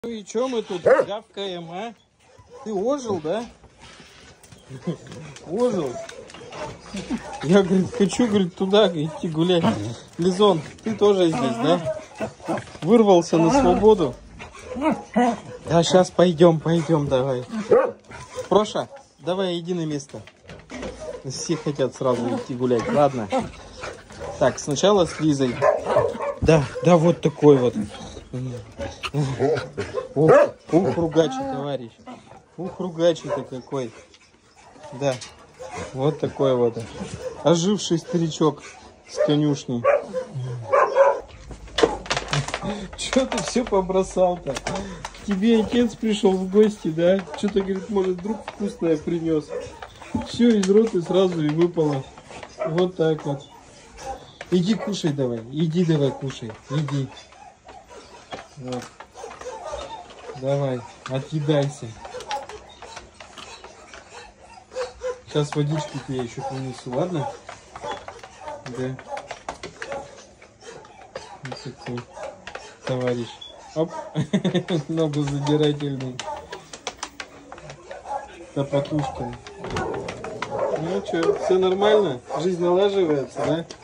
Ну и чё мы тут гавкаем, а? Ты ожил, да? Ожил. Я, говорит, хочу, говорит, туда идти гулять. Лизон, ты тоже здесь, да? Вырвался на свободу. Да, сейчас пойдем, давай. Проша, давай иди на место. Все хотят сразу идти гулять, ладно? Так, сначала с Лизой. Да, вот такой вот. Ух, ругачий, товарищ. Ух, ругачий-то какой. Да, вот такой вот. Оживший старичок с конюшни. Че ты все побросал-то? К тебе отец пришел в гости, да? Что-то, говорит, может, вдруг вкусное принес. Все из рота сразу и выпало. Вот так вот. Иди кушай давай. Иди давай кушай. Иди. Вот. Давай, отъедайся. Сейчас водички тебе еще принесу, ладно? Да. Вот такой товарищ. Оп. Многозадирательный. Топотушка. Ну что, все нормально? Жизнь налаживается, да?